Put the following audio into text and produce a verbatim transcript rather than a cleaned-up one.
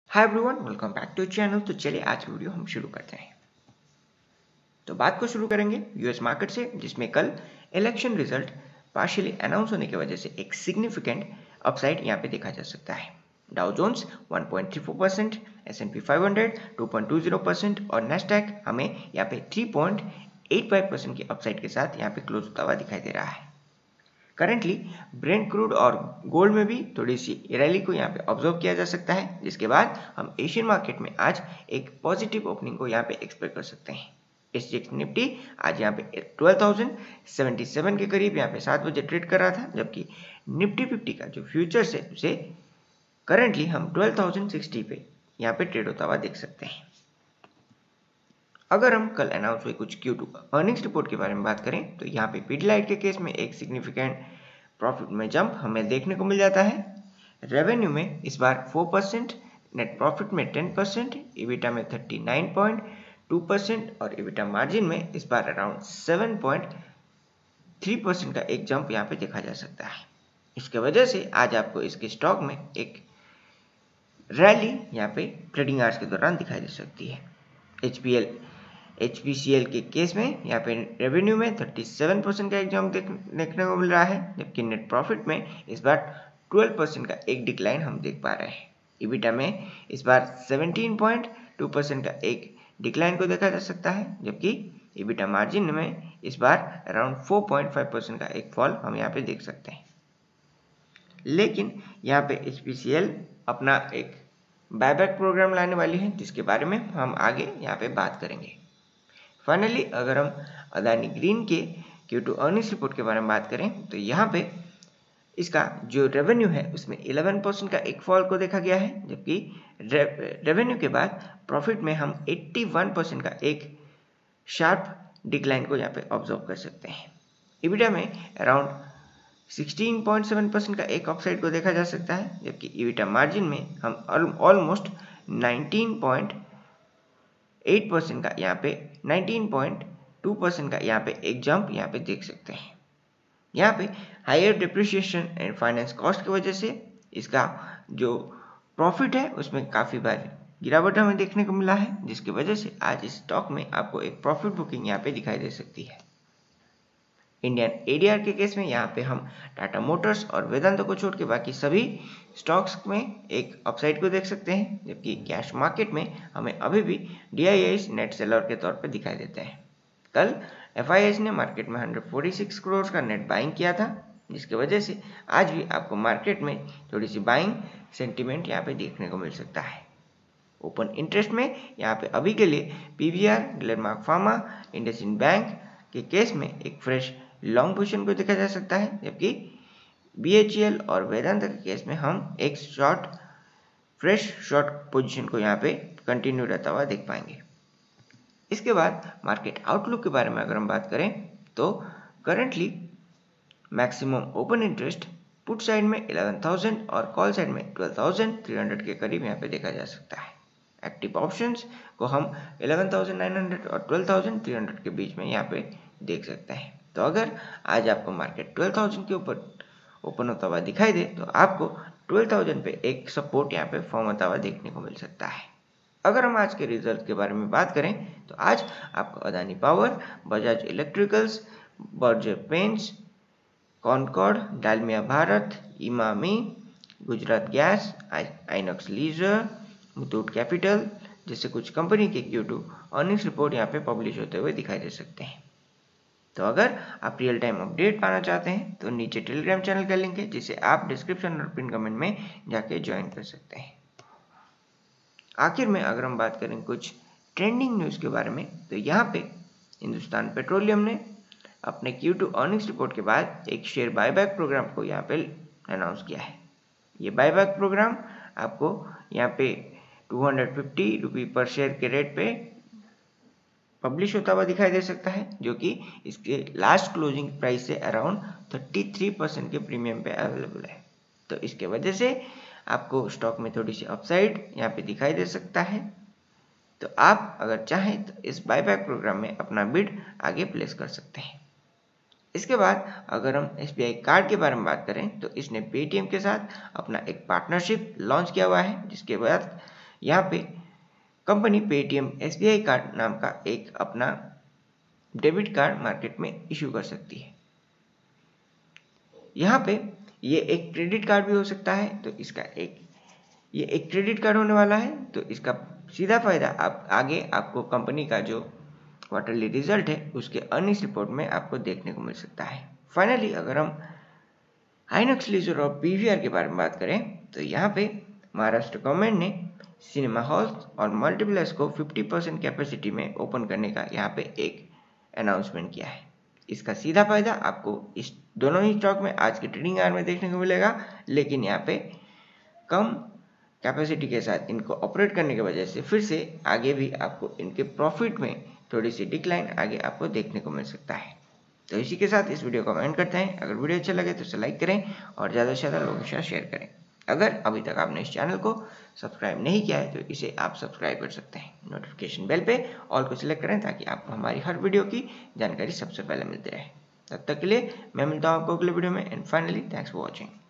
Hi everyone, welcome back to channel. तो चलिए आज की वीडियो हम शुरू करते हैं। तो बात को शुरू करेंगे यूएस मार्केट से, जिसमें कल इलेक्शन रिजल्ट पार्शियली अनाउंस होने की वजह से एक सिग्निफिकेंट अपसाइड यहाँ पे देखा जा सकता है। Dow Jones one point three four percent, S and P five hundred two point two zero percent और नेस्डैक हमें यहाँ पे three point eight five percent की अपसाइड के साथ यहाँ पे क्लोज होता हुआ दिखाई दे रहा है। करेंटली ब्रेंट क्रूड और गोल्ड में भी थोड़ी सी रैली को यहाँ पे ऑब्जर्व किया जा सकता है, जिसके बाद हम एशियन मार्केट में आज एक पॉजिटिव ओपनिंग को यहाँ पे एक्सपेक्ट कर सकते हैं। एसजीएक्स निफ्टी आज यहाँ पे ट्वेल्व थाउजेंड सेवेंटी सेवन के करीब यहाँ पे सात बजे ट्रेड कर रहा था, जबकि निफ्टी फिफ्टी का जो फ्यूचर्स है उसे करेंटली हम ट्वेल्व थाउजेंड सिक्सटी पे यहाँ पे ट्रेड होता हुआ देख सकते हैं। अगर हम कल अनाउंस हुए कुछ क्यू टू अर्निंग्स रिपोर्ट के बारे में बात करें तो यहाँ पे पीडीलाइट के केस में एक सिग्निफिकेंट प्रॉफिट में जंप हमें देखने को मिल जाता है। रेवेन्यू में इस बार फोर परसेंट, नेट प्रॉफिट में टेन परसेंट, इबिटा में thirty nine point two percent और इबिटा मार्जिन में इस बार around seven point three percent का एक जंप यहाँ पे देखा जा सकता है। इसके वजह से आज आपको इसके स्टॉक में एक रैली यहाँ पे ट्रेडिंग आवर्स के दौरान दिखाई दे सकती है। एचपीएल एचपीसीएल के केस में यहाँ पे रेवेन्यू में थर्टी सेवन परसेंट का एक जंप देखने को मिल रहा है, जबकि नेट प्रॉफिट में इस बार ट्वेल्व परसेंट का एक डिक्लाइन हम देख पा रहे हैं। इबिटा में इस बार सेवनटीन पॉइंट टू परसेंट का एक डिक्लाइन को देखा जा सकता है, जबकि इबिटा मार्जिन में इस बार around four point five percent का एक फॉल हम यहाँ पे देख सकते हैं। लेकिन यहाँ पे एचपीसीएल अपना एक बायबैक प्रोग्राम लाने वाली है, जिसके बारे में हम आगे यहाँ पे बात करेंगे। फाइनली अगर हम अदानी ग्रीन के क्यू टू अर्निंग्स रिपोर्ट के बारे में बात करें तो यहाँ पे इसका जो रेवेन्यू है उसमें इलेवन परसेंट का एक फॉल को देखा गया है, जबकि रे, रेवेन्यू के बाद प्रॉफिट में हम एट्टी वन परसेंट का एक शार्प डिक्लाइन को यहाँ पे ऑब्जर्व कर सकते हैं। इबिटा में around sixteen point seven percent का एक अपसाइड को देखा जा सकता है, जबकि इबिटा मार्जिन में हम almost nineteen point eight percent का यहाँ पे नाइनटीन पॉइंट टू परसेंट का यहाँ पे एक जंप यहाँ पे देख सकते हैं। यहाँ पे higher depreciation and finance cost की वजह से इसका जो प्रॉफिट है उसमें काफ़ी बार गिरावट हमें देखने को मिला है, जिसकी वजह से आज इस स्टॉक में आपको एक प्रॉफिट बुकिंग यहाँ पे दिखाई दे सकती है। इंडियन एडीआर के केस में यहाँ पे हम टाटा मोटर्स और वेदांत को छोड़ के बाकी सभी स्टॉक्स में एक अपसाइड को देख सकते हैं, जबकि कैश मार्केट में हमें अभी भी डीआईआईस नेट सेलर के तौर पे दिखाई देते हैं। कल एफआईआईस ने मार्केट में वन फोर्टी सिक्स करोड़ का नेट बाइंग किया था, जिसकी वजह से आज भी आपको मार्केट में थोड़ी सी बाइंग सेंटीमेंट यहाँ पे देखने को मिल सकता है। ओपन इंटरेस्ट में यहाँ पे अभी के लिए PVR, Glenmark Pharma, IndusInd Bank के केस में एक फ्रेश लॉन्ग पोजीशन को देखा जा सकता है, जबकि बीएचईएल और वेदांत के केस में हम एक शॉर्ट फ्रेश शॉर्ट पोजीशन को यहाँ पे कंटिन्यू रहता हुआ देख पाएंगे। इसके बाद मार्केट आउटलुक के बारे में अगर हम बात करें तो currently maximum open interest put side में इलेवन थाउजेंड और कॉल साइड में ट्वेल्व थाउजेंड थ्री हंड्रेड के करीब यहाँ पे देखा जा सकता है। एक्टिव ऑप्शंस को हम इलेवन थाउजेंड नाइन हंड्रेड और ट्वेल्व थाउजेंड थ्री हंड्रेड के बीच में यहाँ पे देख सकते हैं। तो अगर आज आपको मार्केट ट्वेल्व थाउजेंड के ऊपर ओपन होता हुआ दिखाई दे तो आपको ट्वेल्व थाउजेंड पे एक सपोर्ट यहाँ पे फॉर्म होता हुआ देखने को मिल सकता है। अगर हम आज के रिजल्ट के बारे में बात करें तो आज आपको Adani Power, Bajaj Electricals, Berger Paints, Concord, Dalmia Bharat, Emami, Gujarat Gas, Inox Leisure, Muthoot Capital जैसे कुछ कंपनी के क्यू टू अर्निंग्स रिपोर्ट यहाँ पे पब्लिश होते हुए दिखाई दे सकते हैं। तो अगर आप रियल टाइम अपडेट पाना चाहते हैं तो नीचे टेलीग्राम चैनल का लिंक है, जिसे आप डिस्क्रिप्शन और पिन कमेंट में जाके ज्वाइन कर सकते हैं। आखिर में अगर हम बात करें कुछ ट्रेंडिंग न्यूज़ के बारे में तो यहाँ पे हिंदुस्तान पेट्रोलियम ने अपने क्यू टू अर्निंग्स रिपोर्ट के बाद एक शेयर बायबैक प्रोग्राम को यहाँ पे अनाउंस किया है। ये बायबैक प्रोग्राम आपको यहाँ पे टू हंड्रेड फिफ्टी रुपी पर शेयर के रेट पे पब्लिश होता हुआ दिखाई दे सकता है, जो कि इसके लास्ट क्लोजिंग प्राइस से अराउंड थर्टी थ्री परसेंट के प्रीमियम पे अवेलेबल है। तो इसके वजह से आपको स्टॉक में थोड़ी सी अपसाइड यहाँ पे दिखाई दे सकता है। तो आप अगर चाहें तो इस बायबैक प्रोग्राम में अपना बिड आगे प्लेस कर सकते हैं। इसके बाद अगर हम एसबीआई कार्ड के बारे में बात करें तो इसने पेटीएम के साथ अपना एक पार्टनरशिप लॉन्च किया हुआ है, जिसके बाद यहाँ पे कंपनी पेटीएम एसबीआई कार्ड नाम का एक अपना डेबिट कार्ड मार्केट में इशू कर सकती है। यहाँ पे ये एक क्रेडिट कार्ड भी हो सकता है, तो इसका एक ये एक क्रेडिट कार्ड होने वाला है, तो इसका सीधा फायदा आप आगे आपको कंपनी का जो क्वार्टरली रिजल्ट है उसके अर्निंग्स रिपोर्ट में आपको देखने को मिल सकता है। फाइनली अगर हम आइनॉक्स लीजर और पीवीआर के बारे में बात करें तो यहाँ पे महाराष्ट्र गवर्नमेंट ने सिनेमा हॉल्स और मल्टीप्लेक्स को पचास परसेंट कैपेसिटी में ओपन करने का यहाँ पे एक अनाउंसमेंट किया है। इसका सीधा फायदा आपको इस दोनों ही स्टॉक में आज के ट्रेडिंग आवर में देखने को मिलेगा, लेकिन यहाँ पे कम कैपेसिटी के साथ इनको ऑपरेट करने की वजह से फिर से आगे भी आपको इनके प्रॉफिट में थोड़ी सी डिक्लाइन आगे आपको देखने को मिल सकता है। तो इसी के साथ इस वीडियो को एंड करते हैं। अगर वीडियो अच्छा लगे तो इसे लाइक करें और ज़्यादा से ज़्यादा लोगों के साथ शेयर करें। अगर अभी तक आपने इस चैनल को सब्सक्राइब नहीं किया है तो इसे आप सब्सक्राइब कर सकते हैं। नोटिफिकेशन बेल पे ऑल को सिलेक्ट करें ताकि आपको हमारी हर वीडियो की जानकारी सबसे पहले मिलती रहे। तब तक के लिए मैं मिलता हूँ आपको अगले वीडियो में। And finally thanks for watching.